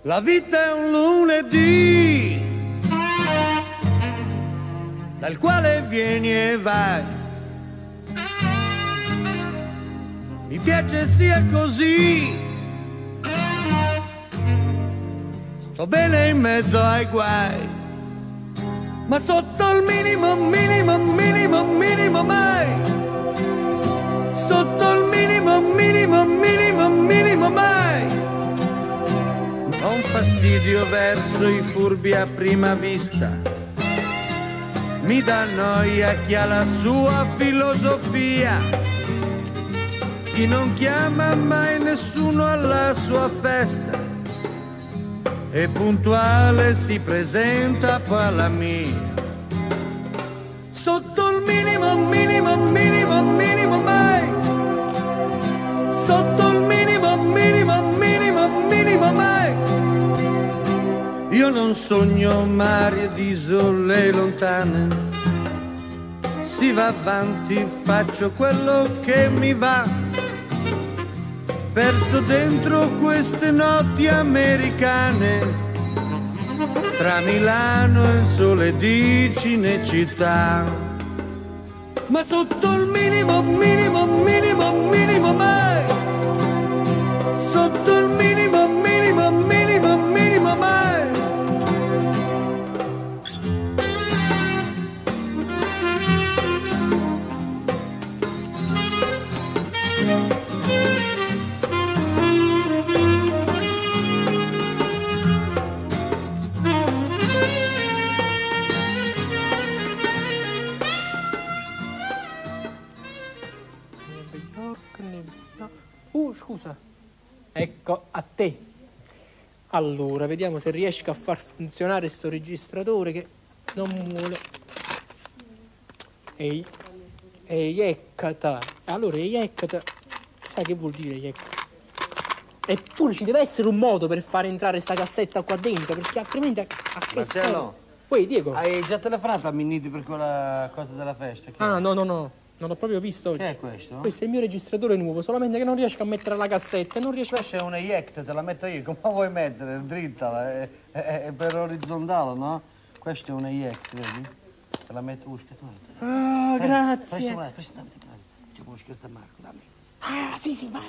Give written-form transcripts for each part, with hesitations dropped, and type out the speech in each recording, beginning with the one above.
La vita è un lunedì dal quale vieni e vai. Mi piace sia così, sto bene in mezzo ai guai, ma sotto il minimo, minimo, minimo, minimo mai. Sotto il minimo, minimo, minimo, minimo mai. Ho un fastidio verso i furbi a prima vista, mi dà noia chi ha la sua filosofia, chi non chiama mai nessuno alla sua festa e puntuale si presenta poi alla mia. Sotto il minimo, minimo, minimo, minimo mai. Sotto il minimo, minimo, minimo, minimo mai. Io non sogno mari ed isole lontane, si va avanti, faccio quello che mi va, perso dentro queste notti americane, tra Milano e il sole di Cinecittà. Ma sotto il minimo, minimo, minimo, minimo mai. Sotto il minimo, minimo, minimo, minimo mai. Scusa, ecco a te. Allora, vediamo se riesco a far funzionare sto registratore che non vuole. Ehi, eccata. Allora, eccata. Sai che vuol dire eccata? Eppure ci deve essere un modo per far entrare sta cassetta qua dentro, perché altrimenti a che serve? Poi, Diego. Hai già telefonato a Minniti per quella cosa della festa? Ah, no. Non l'ho proprio visto oggi. Che è questo? Questo è il mio registratore nuovo, solamente che non riesco a mettere la cassetta, non riesco. Questa è una eject, te la metto io. Come la vuoi mettere? Dritta, è per orizzontale, no? Questa è una eject, vedi? Te la metto. Aspetta. Ah, grazie. Presta un attimo. C'è uno scherzo a Marco, dammi. Ah, sì, va.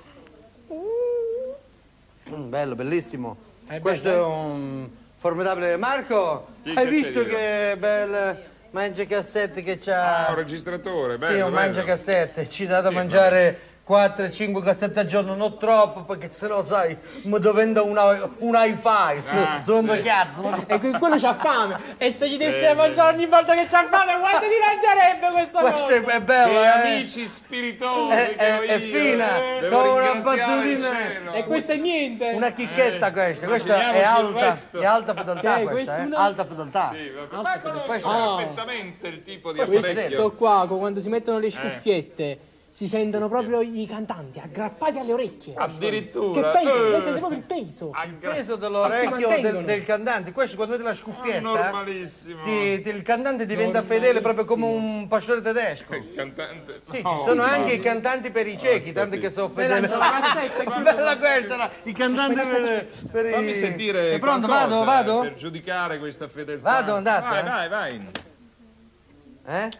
Bello, bellissimo. Questo è un formidabile. Marco, Sì, hai che visto c'è che bel mangiacassette che c'ha? Ah, un registratore, bello. Sì, un mangiacassette. Ci dà da mangiare 4-5 cassette al giorno, non troppo, perché sennò sai, mi dovendo un hi-fi, dove cazzo. E quello c'ha fame. E se ci desse a mangiare ogni volta che c'ha fame, quanto ti mangerebbe questa cosa? Questa è bella, Amici spiritosi, è fina, devo con una ringraziare il battutina. cielo. E questa è niente. Una chicchetta questa è Immaginiamoci alta fedeltà Che, questa, questa alta fedeltà. Sì, ma conosco perfettamente il tipo di Questo apparecchio. qua, quando si mettono le scuffiette, si sentono proprio i cantanti aggrappati alle orecchie. Addirittura. Che peso, lei sente proprio il peso. Il peso dell'orecchio mantengono. del cantante, questo quando vedi la scuffietta, Normalissimo. il cantante diventa fedele proprio come un pastore tedesco. Il cantante. Sì, ci sono anche i cantanti per i ciechi, tanti che sono fedeli. La cassetta è Bella questa, i cantanti per i... Fammi sentire. Sei pronto? qualcosa Vado? Per giudicare questa fedeltà. Vado, andate. Vai. Eh?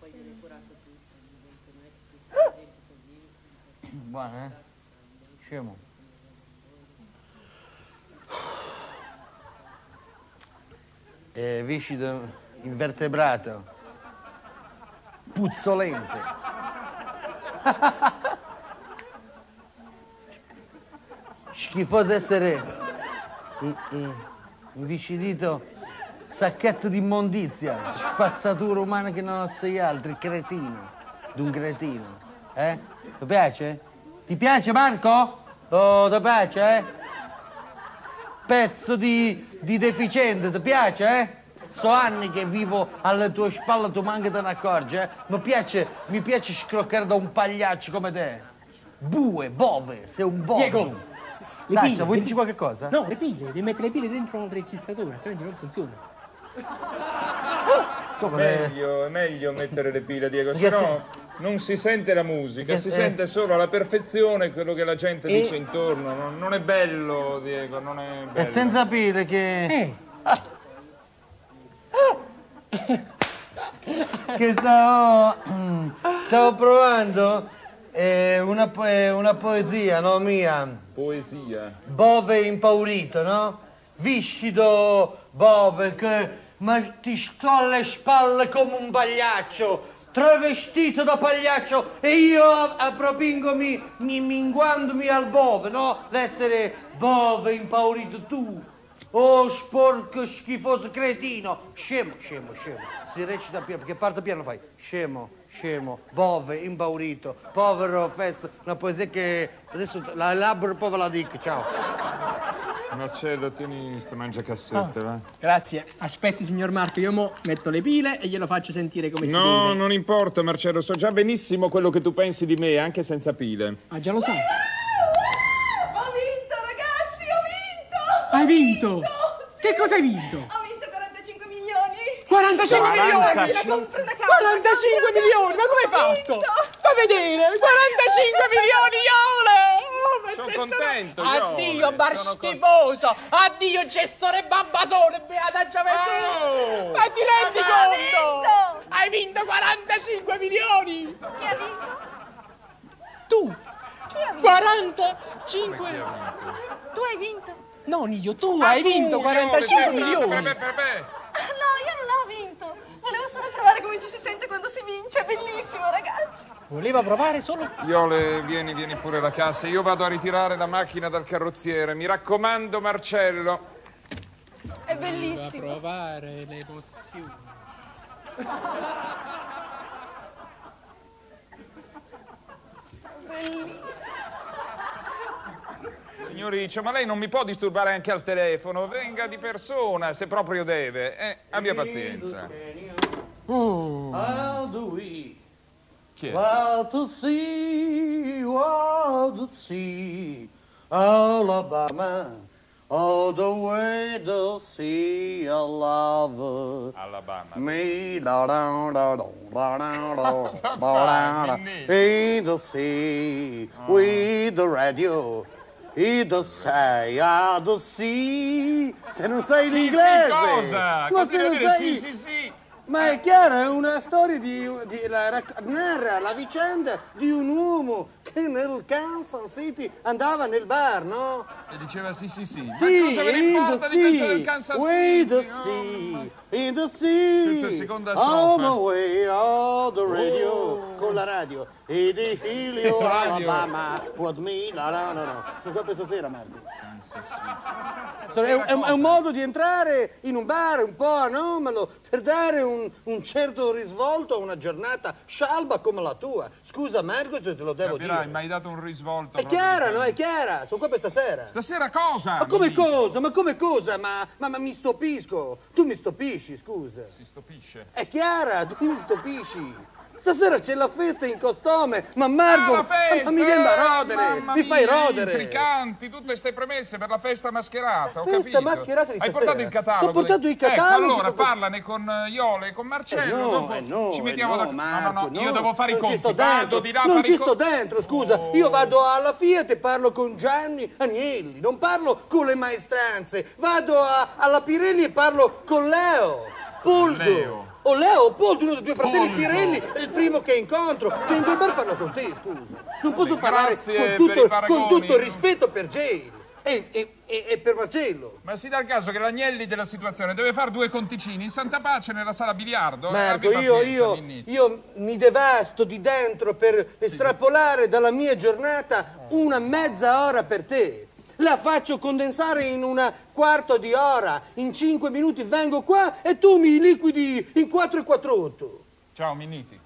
Buona, Scemo. Viscido invertebrato. Puzzolente. Schifoso essere. Inviscidito. Sacchetto di immondizia. Spazzatura umana che non ha sei altri. Cretino. D'un cretino. Ti piace? Ti piace, Marco? Oh, ti piace, Pezzo di deficiente, ti piace, So anni che vivo alle tue spalle, tu manca te ne accorgi, Mi piace scroccare da un pagliaccio come te. Bue, bove, sei un bove. Diego, Dai, vuoi dirci qualche cosa? No, le pile, devi mettere le pile dentro il registratore, altrimenti non funziona. È meglio mettere le pile, Diego, sennò non si sente la musica, si sente solo alla perfezione quello che la gente dice intorno. Non è bello, Diego, non è bello. È senza pile che... Che stavo provando una poesia, no, mia? Poesia. Bove impaurito, no? Viscido bove che ma ti sto alle spalle come un pagliaccio, travestito da pagliaccio, e io appropingomi, minguandomi al bove, no? L'essere bove impaurito tu. Oh, sporco, schifoso cretino. Scemo. Si recita piano, perché parte piano fai. Scemo, bove, impaurito, povero fesso. Una poesia che adesso la elaboro e poi ve la dico. Ciao. Marcello, tieni sta mangiacassette, va? Grazie. Aspetti, signor Marco, io mo metto le pile e glielo faccio sentire come si deve. No, non importa, Marcello, so già benissimo quello che tu pensi di me, anche senza pile. Ah, già lo sai. Ho vinto, ragazzi, ho vinto! Hai vinto? Sì. Che cosa hai vinto? Ho vinto 45 milioni! 45 milioni! La compro una casa! 45 milioni! Ma come hai fatto? Fa vedere! 45 milioni, Iole! Sono contento, io. Addio, bar schifoso! Addio, gestore babbasone! Beata gioventù! Ma ti rendi conto? Hai vinto 45 milioni! Chi ha vinto? Tu! Chi ha vinto? 45! Tu hai vinto? Non io, tu hai vinto 45 milioni! No, io non ho vinto! Volevo solo provare come ci si sente quando si vince, è bellissimo, ragazzi! Voleva provare solo... Iole, vieni pure alla cassa. Io vado a ritirare la macchina dal carrozziere. Mi raccomando, Marcello. È bellissimo! Voleva provare le emozioni. Bellissimo! Signoriccio, ma lei non mi può disturbare anche al telefono? Venga di persona, se proprio deve. Abbia pazienza. How do we? Chi è? Wild to see, Alabama, all the way to see a lover. Alabama. Me da da da da da da Cosa da fai, da Minnì? in the sea with the radio. In the sea, the sea. Se non sai l'inglese, Sì, cosa? ma se Continua a non dire sai, sì. ma è chiaro, è una storia narra la vicenda di un uomo che nel Kansas City andava nel bar, no? E diceva sì. Sì, Ma cosa ve ne in importa the di questo del sea, Kansas with the City? sea, in the sea. Questa è seconda On strofa. my way, all the radio, con la radio. E di Helio, Radio. Alabama, with me, no. Sono qua questa sera, Marco. Kansas City. È un modo di entrare in un bar un po' anomalo per dare un certo risvolto a una giornata scialba come la tua. Scusa Marco, se te lo devo Capirai, dire. mi hai dato un risvolto. È proprio chiara, di- no? È chiara. Sono qua per stasera. Stasera cosa? Ma come Minnì? cosa? Ma come cosa? Ma mi stupisco. Tu mi stupisci, scusa. Si stopisce. È chiara, tu mi stupisci. Stasera c'è la festa in costume, ma Marco, la festa, ma mi viene da rodere, mamma mi fai mia, rodere. Intricanti, tutte ste premesse per la festa mascherata, ho Festa capito. mascherata di Hai stasera. portato il catalogo? Ho portato il Ecco, catalogo. allora parlane con Iole e con Marcello, dopo ci mettiamo no, da... Marco, io devo fare i non ci conti, sto dentro, vado di là a non fare ci i sto conti. dentro, scusa, io vado alla Fiat e parlo con Gianni Agnelli, non parlo con le maestranze, vado alla Pirelli e parlo con Leo, Poldo. Leo. O Leo o Poldo, uno dei due fratelli Poldo. Pirelli, è il primo che incontro, che in quel bar parlo con te, scusa. Non posso parlare grazie con per i paragoni. tutto il rispetto per Jay e per Marcello. Ma si dà il caso che l'Agnelli della situazione deve fare due conticini in santa pace nella sala biliardo. Marco, Abbi pazienza, Minnì. io mi devasto di dentro per estrapolare dalla mia giornata una mezza ora per te. La faccio condensare in una quarto di ora, in 5 minuti vengo qua e tu mi liquidi in 4 e 48. Ciao, Minniti.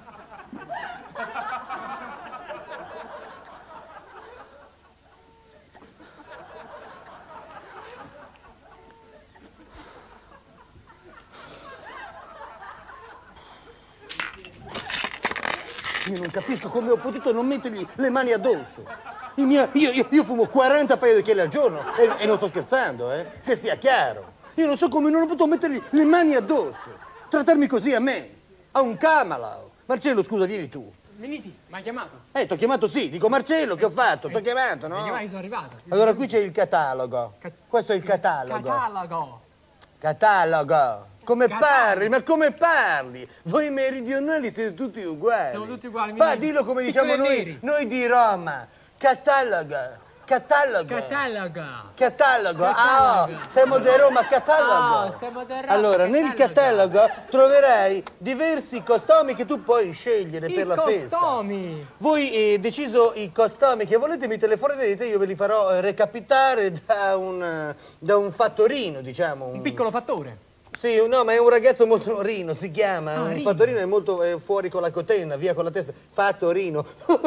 Io non capisco come ho potuto non mettergli le mani addosso. Io fumo 40 paio di chili al giorno e non sto scherzando, che sia chiaro. Io non so come non ho potuto mettergli le mani addosso. trattarmi così a me? A un camala. Marcello, scusa, vieni tu. Minniti, mi hai chiamato? T'ho chiamato sì, dico Marcello, che ho fatto? T'ho chiamato, no? Io sono arrivato. Allora qui c'è il catalogo. Questo è il catalogo. Catalogo. Catalogo. Come parli? Ma come parli? Voi meridionali siete tutti uguali. Siamo tutti uguali. Dillo come diciamo noi di Roma. Catalogo. Catalogo. Catalogo. Catalogo. Ah, siamo di Roma, catalogo. Siamo di Roma, allora, nel catalogo troverai diversi costomi che tu puoi scegliere per la festa. Costomi. Voi deciso i costomi che volete, mi telefonerete, io ve li farò recapitare da un fattorino, diciamo. Un piccolo fattore. Sì, no, ma è un ragazzo molto Rino, si chiama. Un Rino. fattorino è molto fuori con la cotenna, via con la testa. Fattorino.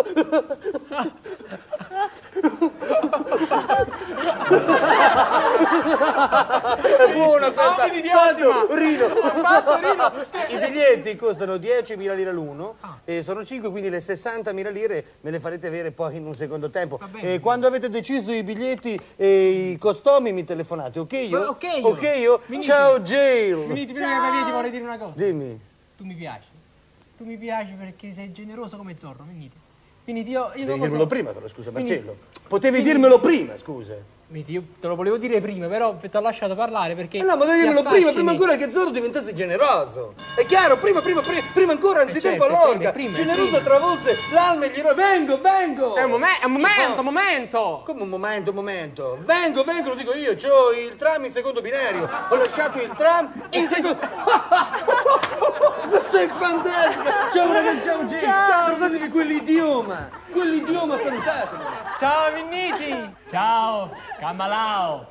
È buona questa. Fattorino. I biglietti costano 10.000 lire l'uno e sono 5, quindi le 60.000 lire me le farete avere poi in un secondo tempo. E quando avete deciso i biglietti e i costomi mi telefonate, ok io? Ok io? Ciao Jail. Minniti, prima che ti vorrei dire una cosa. Dimmi. Tu mi piaci. Tu mi piaci perché sei generoso come Zorro, Minniti. Minniti, io Devi non lo dirmelo so. prima però, scusa, Marcello. Potevi dirmelo prima, scusa. Minniti, io te lo volevo dire prima, però ti ho lasciato parlare perché... No, ma devi dirmelo prima ancora che Zorro diventasse generoso. È chiaro, prima ancora, anzitempo certo, all'orca. prima, Generoso travolse l'alme e gli vengo! È un momento! Come un momento? Vengo, lo dico io, c'ho il tram in secondo binario. Ho lasciato il tram in secondo... Questo è fantastico! Ciao ragazzi, ciao Jay! Salutatevi quell'idioma, salutatemi! Ciao Minniti! Ciao, Camalao!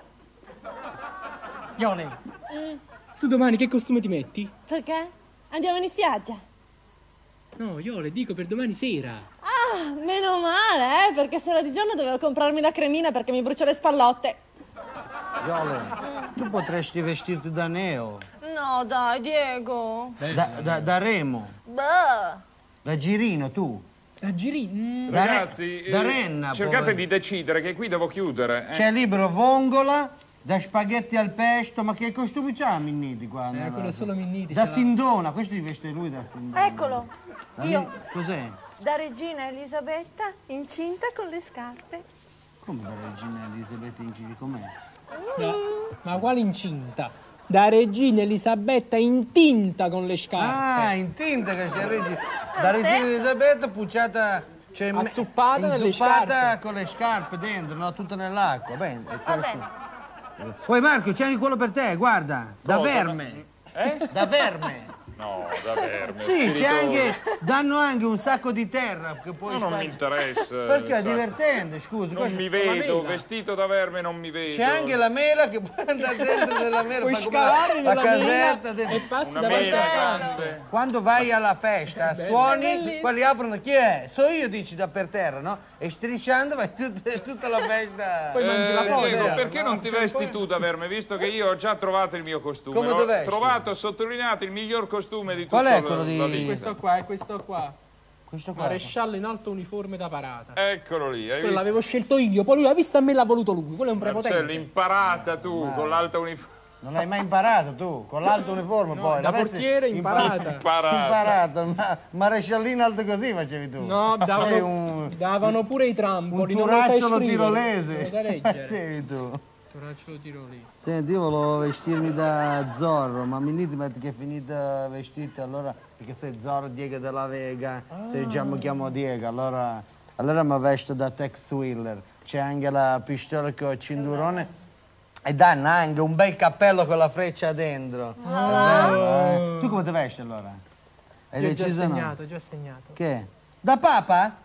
Iole, tu domani che costume ti metti? Perché? Andiamo in spiaggia? No, Iole, dico per domani sera. Ah, meno male, perché sera di giorno dovevo comprarmi la cremina perché mi brucio le spallotte. Iole, tu potresti vestirti da Neo. No, dai, Diego. Da Remo. Bah. Da Girino, tu. Da Girin? Ragazzi, da Renna, cercate poi. di decidere che qui devo chiudere. C'è libero Vongola, da spaghetti al pesto, ma che costumi c'ha Minniti qua? Quello è solo Minniti. Da ce l'ha. Sindona, questo li veste lui da Sindona. Eccolo, io. Cos'è? Da regina Elisabetta, incinta con le scarpe. Come da regina Elisabetta Incini, com'è? Ma quale incinta? Da regina Elisabetta intinta con le scarpe. Ah, in tinta che c'è regina. Da regina Elisabetta pucciata... Cioè, Azzuppata nelle inzuppata scarpe. con le scarpe dentro, no? Tutta nell'acqua. Bene, è Va questo. bene. Poi Marco, c'è anche quello per te, guarda. Da Cosa? verme. Da verme. No, davvero. Sì, c'è anche, danno anche un sacco di terra che puoi Non mi fare. interessa. Perché è sai. divertente, scusa. Non mi vedo, vestito da verme non mi vedo. C'è anche la mela che puoi andare dentro nella mela. Puoi fa come scavare la nella casetta mela dentro. e passi Una davanti mela a grande. Quando vai alla festa, suoni, bellissimo. quelli aprono, chi è? So io, dici, da per terra, no? E strisciando vai tutta la festa. Poi mangi la foto. Diego, terra, perché no? non ti vesti tu da verme, visto che io ho già trovato il mio costume? Come L'ho ti vesti? trovato, sottolineato il miglior costume di tutta Qual è quello di- la lista. Questo qua è questo qua. Questo qua. Maresciallo in alto uniforme da parata. Eccolo lì, hai Quello visto? l'avevo scelto io, poi lui ha visto a me l'ha voluto lui. Quello è un Marcello, prepotente. imparata tu, con l'alta uniforme. Non l'hai mai imparato tu, con l'alto uniforme poi. da l'avessi portiere imparata. Imparata, ma maresciallino alto così facevi tu. No, davano pure i un trampoli. non lo sai turaccolo scrivere, tirolese. non lo sai leggere. Facevi tu. Turaccolo tirolese. Senti, io volevo vestirmi da Zorro, ma mi dite che è finita vestita allora, perché sei Zorro Diego della Vega, se già mi chiamo Diego, allora mi vesto da Tex Wheeler. C'è anche la pistola con il cinturone e danno anche un bel cappello con la freccia dentro. È bello, eh? Tu come ti vesti allora? Hai Io ho già deciso no? segnato, ho già segnato. Che? Da Papa?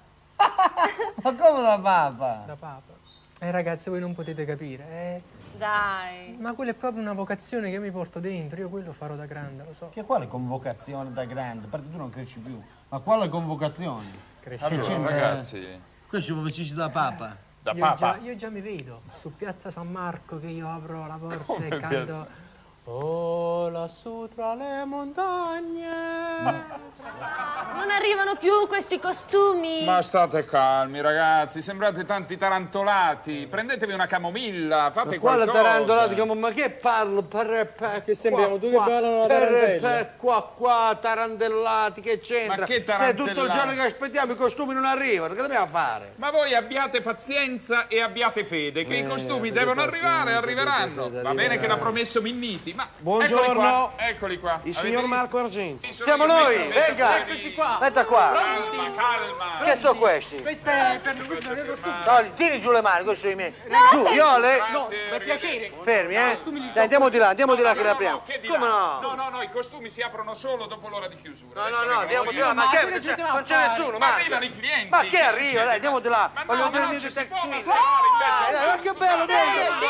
Ma come da Papa? Da papa. Ragazzi, voi non potete capire. Dai. Ma quella è proprio una vocazione che mi porto dentro. Io quello farò da grande, lo so. Che quale convocazione da grande? Perché tu non cresci più. Ma quale convocazione? Allora, ragazzi, Questo è vestito da Papa. da Papa. Io già mi vedo su Piazza San Marco che io apro la porta e canto Oh, lassù tra le montagne. Non arrivano più questi costumi. Ma state calmi, ragazzi, sembrate tanti tarantolati. Prendetevi una camomilla, fate Quale qualcosa. tarantolati? Ma che parlo? Che sembriamo due che ballano la tarantella. Qua, tarantellati, che c'entra? Ma che Se tarantellati? tutto il giorno che aspettiamo i costumi non arrivano, che dobbiamo fare? Ma voi abbiate pazienza e abbiate fede che i costumi devono arrivare e arriveranno. Va bene che l'ha promesso Minniti, ma Buongiorno. eccoli qua. Il signor Marco Argenti. Chi sono Siamo io? noi, Metta venga. piedi. Eccoci qua. Aspetta qua. Calma, calma. Che sono questi? Questo è per il viso del costume. No, tieni giù le mani, questi sono i miei. Tu, Iole, No, Grazie, per piacere. fermi, Dai, andiamo di là che le apriamo. Che di Come là? no? No, i costumi si aprono solo dopo l'ora di chiusura. No, Adesso andiamo vengono di là, io. ma Ma che che gente va a non c'è fare? nessuno, Ma Marco. arrivano i clienti. Ma che arriva? succede? Dai, andiamo di là. Ma Voglio no, ma vedere non i ci si può taxi. mascherare, Dai, che bello, È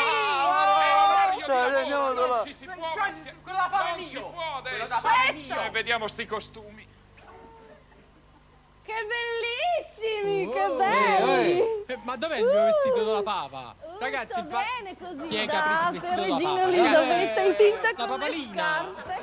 un orario di lavoro, andiamo non ci si può mascherare. Quella da Papa Non si Nino. può adesso. Questo. Vediamo sti costumi. Che bellissimi, che belli. Ma dov'è il mio vestito della papa? Ragazzi, Tutto bene così. chi è che ha preso il vestito per della Regina papa? Elisabetta in tinta La con le papalina. scarpe.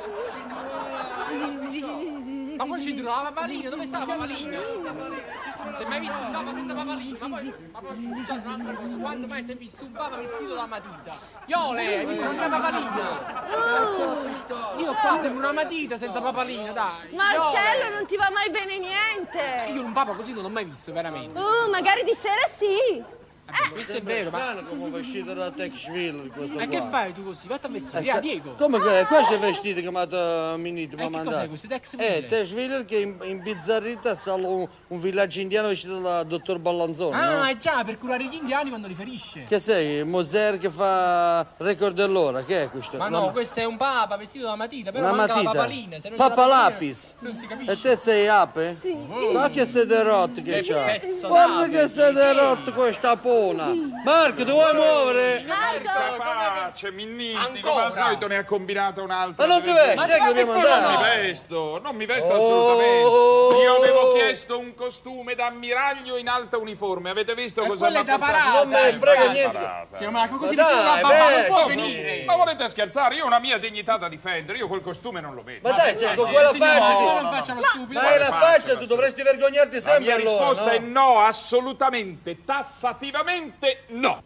Ma poi ci la papalina, dove sta la papalina? Si è mai visto un papa senza papalina? Ma poi scusate un'altra cosa, quando mai si è visto un papa vestito da matita? Iole, hai visto una papalina? Io qua sembro una matita senza papalina, dai. Marcello, non ti va mai bene niente. Io un papa così non l'ho mai visto, veramente. Magari di sera sì. Questo è vero, ma... Come vestito da Texville questo Ma che qua. fai tu così? Vatti a vestire, ah, Diego. Come che questo è vestito che mi ha Minniti mi ha Che cos'è mandato? questo? Texville? Texville che in bizzarrita sale un villaggio indiano vestito da dottor Ballanzone, no? Ah, già, per curare gli indiani quando li ferisce. Che sei? Moser che fa record dell'ora, che è questo? Ma no, questo è un papa vestito da matita, però Una manca la matita? papalina. Se non c'è la Papa papalina, Lapis. non si E capisce. te sei ape? Sì. Ma che siete rotti che c'ha? pezzo Guarda d'ape, che siete rotti questa pona. Marco, ti vuoi muovere? Marco, Capace, Minniti, Ancora? come al solito ne ha combinata un'altra. Ma non ti vesti, che dobbiamo andare? Non mi vesto assolutamente. Io avevo chiesto un costume da ammiraglio in alta uniforme. Avete visto cosa quello mi è ha da portato? parata. Non me ne frega niente. Signor Marco, così Ma vestito da dai, papà non beh, può no, venire. Ma volete scherzare? Io ho una mia dignità da difendere, io quel costume non lo vedo. Ma dai, cioè, con quella faccia No, ti... non faccia lo stupido. Ma è la faccia, tu dovresti vergognarti La sempre mia allora, risposta no? è no, assolutamente, tassativamente no.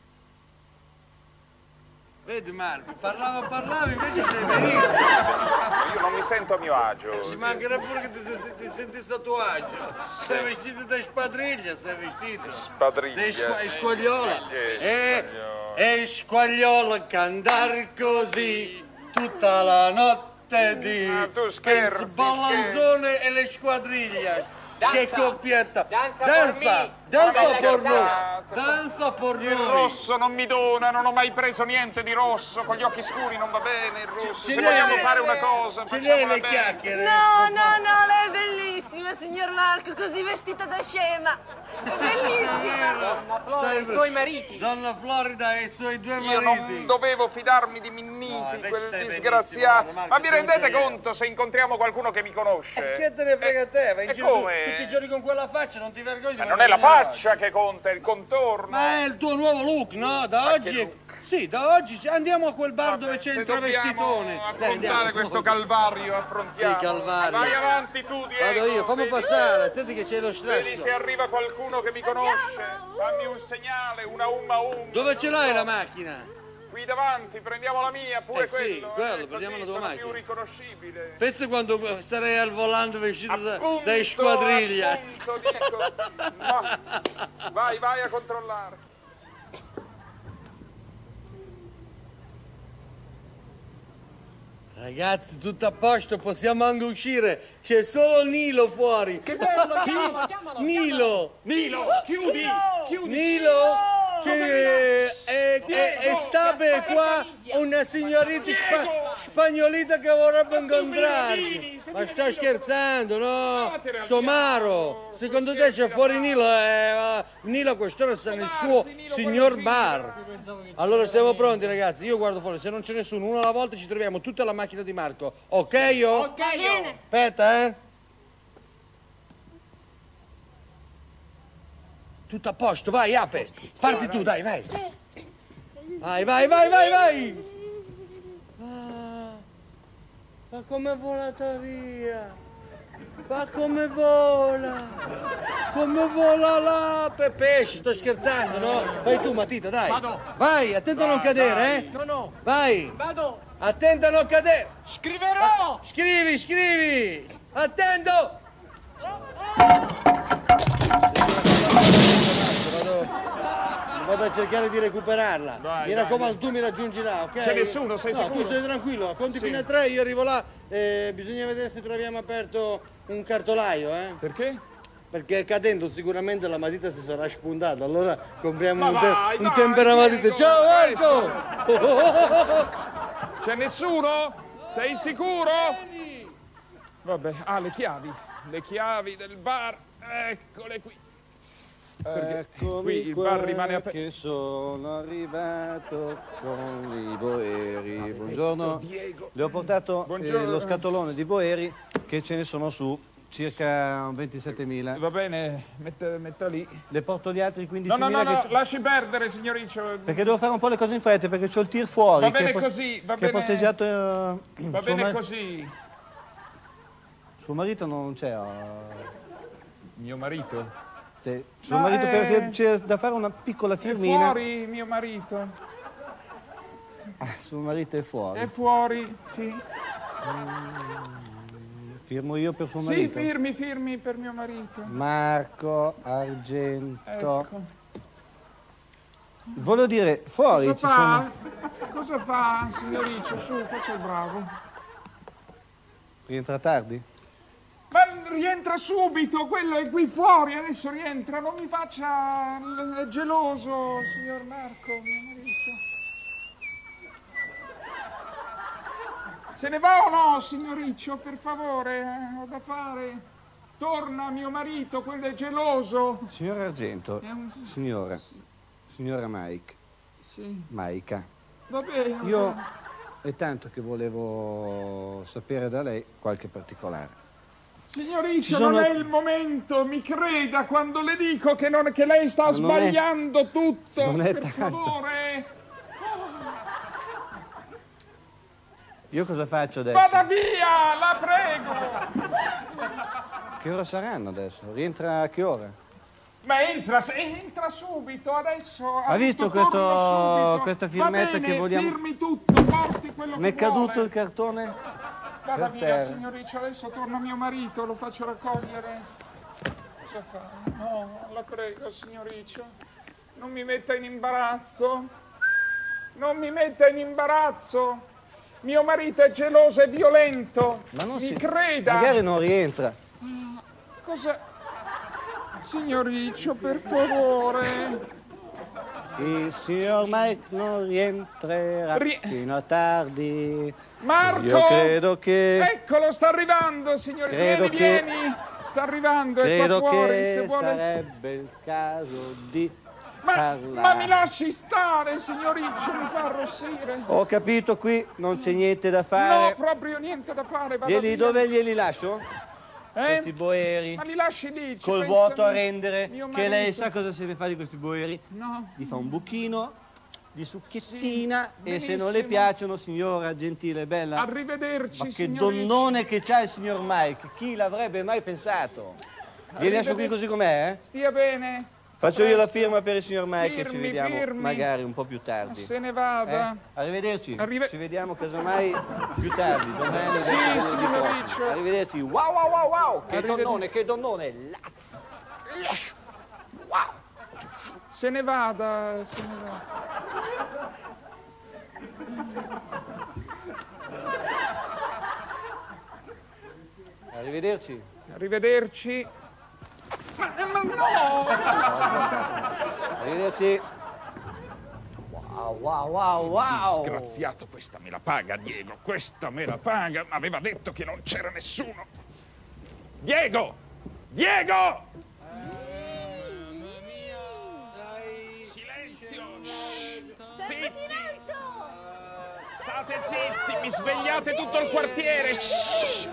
Vedi Marco, parlavi, invece stai benissimo. Io non mi sento a mio agio. Ci mancherebbe pure che ti senti a tuo agio. Sei vestito da spadriglia, sei vestito. Spadriglia. E squagliola. E squagliola che andare così tutta la notte di... Ah, tu scherzi, Ballanzone e le squadriglie. Che coppietta. Danza Danza per Il noi. rosso non mi dona, non ho mai preso niente di rosso, con gli occhi scuri non va bene il rosso. Ce Se l'hai vogliamo le- fare una cosa, Ce l'hai facciamola le bene. chiacchiere? no, lei è bellissima, signor Marco, così vestita da scema. È bellissima. I suoi mariti. Donna Florida e i suoi due Io mariti. non dovevo fidarmi di No, Minniti, invece quel stai disgraziato. benissimo, Marco, Ma vi sei rendete italiano. conto se incontriamo qualcuno che mi conosce? Che te ne frega te? Vai in e giro come? tutti i giorni con quella faccia, non ti vergogni? Ma non è la faccia che conta, è il contorno. Ma è il tuo nuovo look, no? Da oggi... Sì, da oggi andiamo a quel bar dove c'è Se il travestitone. dobbiamo affrontare questo calvario, affrontiamo. Sì, calvario. Vai avanti tu, Diego. Vado io, fammi vedi- passare, attenti che c'è lo Vedi se stress. arriva qualcuno che mi conosce. Fammi un segnale, una umma. Dove ce l'hai la macchina? Qui davanti, prendiamo la mia, pure sì, quello. quello, così prendiamo la tua sono macchina. più riconoscibile. Pensa quando sarei al volante vestito Appunto, dai squadriglia. appunto, dico. No. Vai a controllare. Ragazzi, tutto a posto, possiamo anche uscire. C'è solo Nilo fuori. Che bello, chiamalo. Nilo! Nilo, chiudi. Nilo? E sta qua una signorina spagnolita che vorrebbe incontrarti. Ma sto scherzando, no? Somaro, secondo te c'è fuori Nilo? Nilo a quest'ora sta nel suo signor bar. Allora siamo pronti ragazzi, io guardo fuori, se non c'è nessuno, uno alla volta ci troviamo tutta la macchina di Marco. Ok io? Ok, Bene. Aspetta, Tutto a posto, vai, Ape. Parti tu, dai, vai. Vai. Ma come è volata via? Ma come vola? Come vola l'ape? Pesce, sto scherzando, no? Vai tu, Matita, dai. Vado. Vai, attento a non cadere, eh? No. Vai. Vado. Attento a non cadere. Scriverò. Scrivi. Attento. Vado a cercare di recuperarla. Vai, mi raccomando, tu mi raggiungi là, ok? C'è nessuno, sei sicuro? Tu sei tranquillo, conti fino a 3, io arrivo là. Bisogna vedere se troviamo aperto un cartolaio, eh? Perché? Perché cadendo sicuramente la matita si sarà spuntata, allora compriamo Ma un temperamatite. Ciao Marco! C'è nessuno? Sei sicuro? Vabbè, le chiavi del bar, eccole qui. Eccomi qui il bar rimane aperto. che sono arrivato con i boeri. Buongiorno. Diego. Le ho portato Buongiorno. lo scatolone di boeri, che ce ne sono su circa 27.000. Va bene, metta lì. Le porto gli altri 15.000. No, lasci perdere, signoriccio. Perché devo fare un po' le cose in fretta, perché c'ho il tir fuori. Va bene che è così, va che bene. è posteggiato. Va bene così. Suo marito non c'è. Mio marito? Suo marito c'è da fare una piccola firmina. È fuori mio marito. Suo marito è fuori. È fuori, sì. Firmo io per suo Sì, marito? firmi per mio marito. Marco Argento. Ecco. Volevo dire, fuori Cosa ci fa? sono... Cosa fa, signoriccio? Su, faccia il bravo. Rientra tardi? Ma rientra subito, quello è qui fuori, adesso rientra, non mi faccia... è geloso, signor Marco, mio marito. Se ne va o no, signoriccio, per favore, ho da fare. Torna mio marito, quello è geloso. Signor Argento, signora Mike, Sì, Maika, va bene. io è tanto che volevo sapere da lei qualche particolare. Signoriccio, Ci sono- non è il momento, mi creda quando le dico che lei sta sbagliando tutto. non è per tanto. favore. Io cosa faccio adesso? Vada via, la prego. Che ora saranno adesso? Rientra a che ora? Ma entra subito, adesso. Ha visto torna subito. questa firmetta Va bene, che vogliamo- firmi tutto, porti quello Mi è che caduto vuole. il cartone? Vada per via, terra. signoriccio, adesso torna mio marito, lo faccio raccogliere. Cosa fa? No, la prego, signoriccio. Non mi metta in imbarazzo. Non mi metta in imbarazzo. Mio marito è geloso e violento. Ma non mi si... creda. Magari non rientra. Cosa? Signoriccio, per favore. Il signor Mike non rientrerà fino a tardi. Marco! Io credo che... Eccolo, sta arrivando, signore. Credo Vieni. Sta arrivando, è Credo qua fuori, che se vuole. sarebbe il caso di Ma parlare. mi lasci stare, signoriccio, mi fa arrossire. Ho capito, qui non c'è niente da No, fare. proprio niente da fare. Vada via. Dove glieli lascio? Questi boeri. Ma li lasci lì. ci Col pensa vuoto a mio- rendere, mio che lei marito. sa cosa si deve fare di questi boeri? No. Gli fa un buchino di succhiettina Sì, e se non le benissimo. piacciono, signora gentile e bella. Arrivederci, Ma che signoriccio. donnone che c'ha il signor Mike, chi l'avrebbe mai pensato? Glieli lascio qui così com'è, eh? Stia bene. Faccio io la firma per il signor Mike e ci Firmi, vediamo firmi. magari un po' più tardi. Se ne vada. Arrivederci. Arrive- Ci vediamo casomai più tardi, domani. Sì, verso venerdì signoriccio. prossimo. Arrivederci. Wow, wow, wow, wow. Che Arrivederci. donnone, che donnone. Wow. Se ne vada, se ne vada. Arrivederci. Arrivederci. Ma no! Arrivederci. Wow, wow, wow, wow. Disgraziato, questa me la paga, Diego. Questa me la paga. Ma aveva detto che non c'era nessuno. Diego! Diego! Silenzio! Zitti! State zitti, mi svegliate tutto il quartiere! Shh.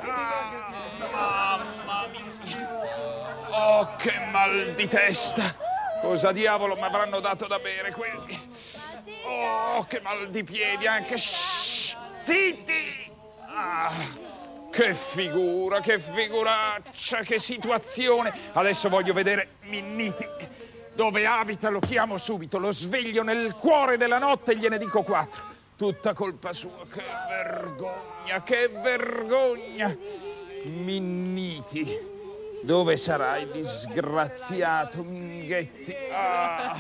Mamma mia! Oh, che mal di testa! Cosa diavolo mi avranno dato da bere quelli? Oh, che mal di piedi anche! Shh. Zitti! Ah. Che figura, che figuraccia, che situazione. Adesso voglio vedere Minniti. Dove abita lo chiamo subito, lo sveglio nel cuore della notte e gliene dico 4. Tutta colpa sua, che vergogna, che vergogna. Minniti. Dove sarai, disgraziato Minghetti? Ah.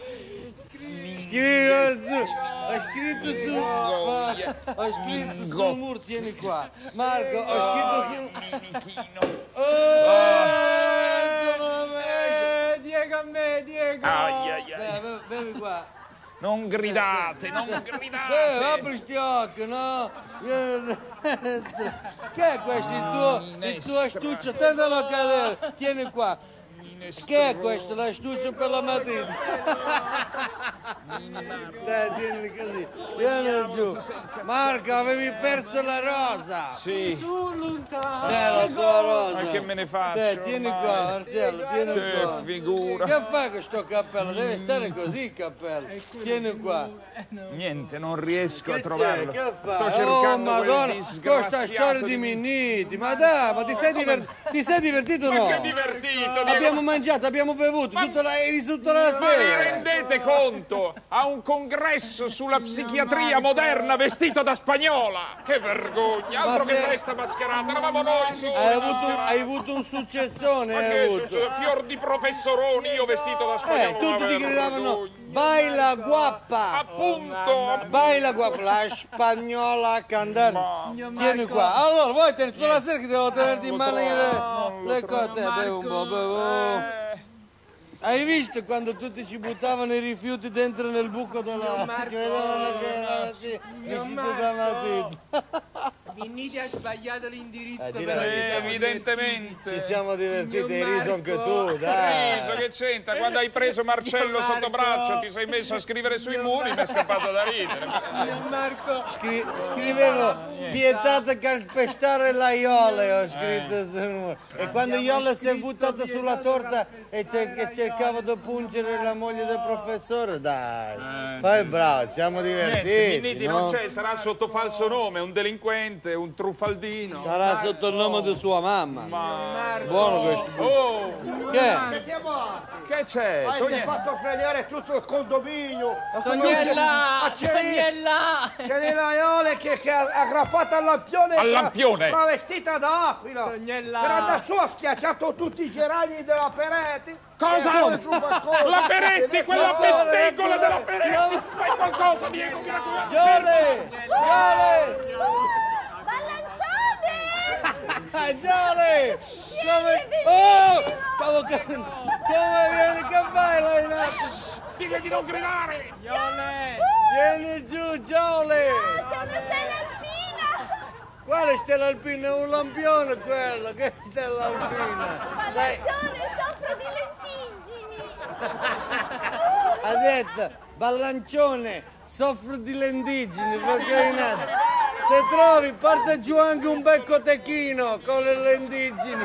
Scrivo su, ho scritto su, ho scritto sul muro, tieni qua. Marco, ho scritto su... Diego a me, Diego! Bevi qua. Non gridate, non gridate! Apri sti occhi, no? Che è questo? Il tuo astuccio? Tentalo a cadere, tieni qua. Che è questo? L'astuccio per la matita? Dai, tieni così. Vieni giù. Marco, avevi perso la rosa. Sì. Su, lontano. La tua rosa. Ma che me ne faccio? Dai, tieni qua, Marcello, tieni Che qua. figura. Che fai con sto cappello? Deve stare così il cappello. Tieni qua. Niente, non riesco a Che trovarlo. c'è? Che Sto fai? cercando quel Madonna, disgraziato questa storia di Minniti. Ma dai, ma ti sei divertito o no? Ma che divertito! Abbiamo mangiato, abbiamo bevuto, eri tutta la Ma vi sera. rendete conto? A un congresso sulla psichiatria moderna vestito da spagnola! Che vergogna! Altro Ma che se- festa mascherata! Eravamo noi soli! Hai avuto un successone, Ma hai che avuto. succede? Fior di professoroni, io vestito da spagnola! Tutti ti gridavano, vergogna. baila guappa. Appunto! Baila guappa, la spagnola a cantare. Tieni qua. Allora, vuoi tenere tutta la sera che devo tenerti in mano le cose? Bevi un po', bevi. Hai visto quando tutti ci buttavano i rifiuti dentro nel buco della... che vedevano che era uscito da matita. Minniti ha sbagliato l'indirizzo Dai, per la vita. Evidentemente! Ci siamo divertiti, hai riso anche tu, Riso, dai. che c'entra? Quando hai preso Marcello sotto braccio, ti sei messo a scrivere sui muri, mi è scappato da ridere. Marco, Scrivevo pietate calpestare la Iole, ho scritto sul muro. E quando Iole si è buttata sulla torta e cercava di pungere la moglie del professore, dai, fai bravo, siamo Niente, divertiti, Minniti no? non c'è, sarà sotto falso nome, un delinquente, un truffaldino. Sarà sotto il nome di sua mamma. Buono questo. Oh, Che? che c'è? Hai fatto vedere tutto il condominio. Tognella, Tognella. C'è l'aiole che è aggrappata al lampione. Al lampione? Travestita da aquila. Tognella. Per andare su ha schiacciato tutti i gerani della Peretti. Cosa? Fuori sul balcone. La Peretti, quella Dottore, pettegola della dottore. Peretti! Fai qualcosa, Diego, mi raccomando! Giole! Giole! Giole! Come vieni, che fai là in alto? Digli di non gridare! Vieni giù, Giole! C'è una stella alpina! Quale stella alpina? È un lampione quello, che stella alpina? Dai, Ballancione, soffro di lentiggini! ha detto, ballancione, soffro di lendigini, perché in alto. Se trovi, porta giù anche un becco tecchino con le lendigini.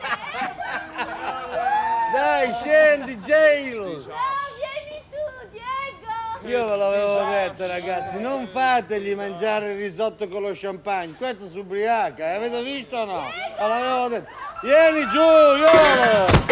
Dai, scendi, jail! No, vieni tu, Diego! Io ve l'avevo detto, ragazzi, non fategli mangiare il risotto con lo champagne, questo si ubriaca, avete visto o no? Ve l'avevo detto. Vieni giù, io!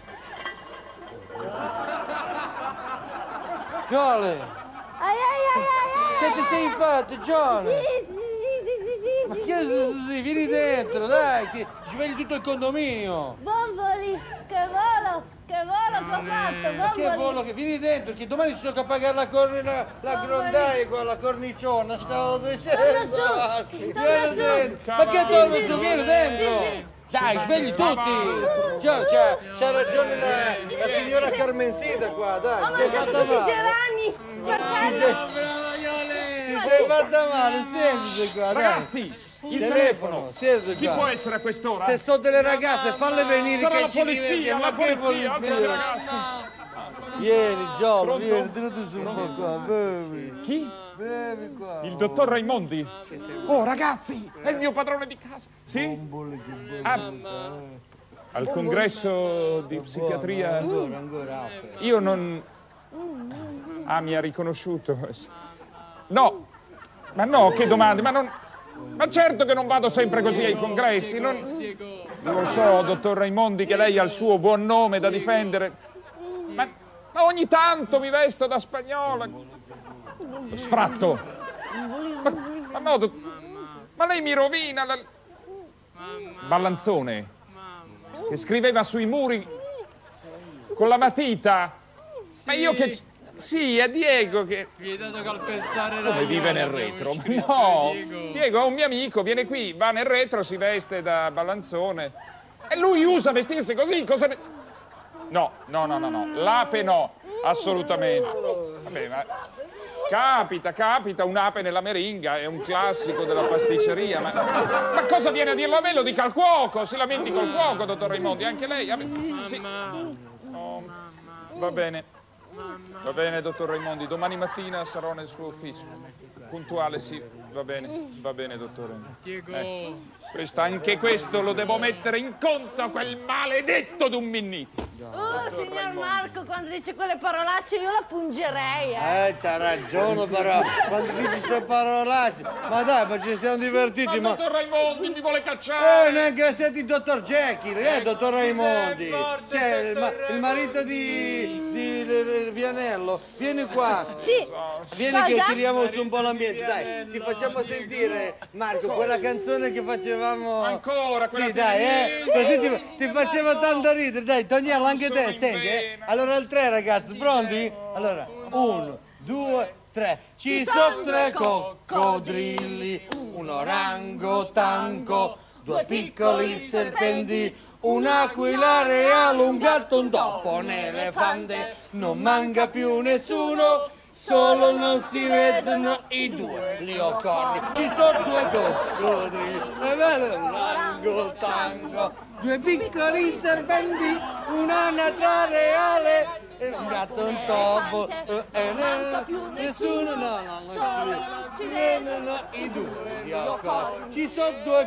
Giole, Ai ai ai ai! che ti sei fatto, Giole? Ma che sì, vieni dentro, dai, che svegli tutto il condominio. Bomboli, che volo che ho fatto, Ma che volo che vieni dentro, che domani ci tocca a pagare la grondaia con la corniciona, stavo dicendo. Torna su, Vieni dentro. Ma che torno su, vieni dentro. Dai, svegli tutti! C'ha ragione la signora Carmensida qua, dai, Ho ti sei mangiato fatta tutti i male. gerani! Marcello! Ti sei fatta male, siediti qua, dai. Ragazzi, il Telefono, siediti Chi qua. può essere a quest'ora? Se sono delle ragazze, falle venire Sarà che la ci polizia, divertiamo. la Ma che polizia, altra polizia? ragazzi. Vieni, Giolo, Pronto? vieni, tirati su un po' qua, bevi. Chi? Bevi qua. Il dottor Raimondi? Oh, ragazzi, è il mio padrone di casa. Sì? Al congresso di psichiatria. Ancora. Io non... Ah, mi ha riconosciuto. No, ma no, che domande, ma non... Ma certo che non vado sempre così ai congressi. Non lo so, dottor Raimondi, che lei ha il suo buon nome da difendere. Ma ogni tanto mi vesto da spagnola. Lo sfratto. Ma no, ma lei mi rovina. Ballanzone, che scriveva sui muri con la matita. Ma io che... Sì, è Diego che... Vietato calpestare la... Come vive nel retro? No, Diego è un mio amico, viene qui, va nel retro, si veste da ballanzone. E lui usa vestirsi così, cosa... No, l'ape no, assolutamente. Vabbè, ma... Capita, un'ape nella meringa, è un classico della pasticceria, ma cosa viene a dirlo a me? Lo dica al cuoco, si lamenti col cuoco, dottor Raimondi, anche lei? Sì. Oh, va bene. Va bene, dottor Raimondi, domani mattina sarò nel suo ufficio. Puntuale, sì, va bene, dottore. Diego. Anche questo lo devo mettere in conto, quel maledetto d'un Minniti. Signor Marco, quando dice quelle parolacce io la pungerei, C'ha ragione però, quando dici queste parolacce. Ma dai, ma ci siamo divertiti, ma... dottor Raimondi mi vuole cacciare! Neanche siete il dottor Jekyll, dottor Raimondi. Il marito di Vianello, vieni qua. Sì. Vieni che tiriamo su un po' l'ambiente, dai, ti facciamo sentire, Marco, quella canzone che facevamo... Ancora, quella sì, dai, così ti faceva tanto ridere, dai, togliamo anche te, senti, Allora il 3, ragazzi, pronti? Allora, 1, 2, 3. Ci sono 3 coccodrilli, un orangotango, 2 piccoli serpenti, un aquilare allungato, un topo, un elefante, non manca più nessuno, solo non si vedono i 2 leopardi. Ci sono 2 coccodrilli, un orangotango, 2 piccoli serpenti, un'anatra reale, un gatto, un topo, nessuno, non si vedono i 2 leopardi. Ci sono 2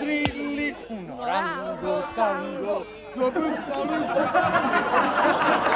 coccodrilli, un orangotango, 2 piccoli serpenti.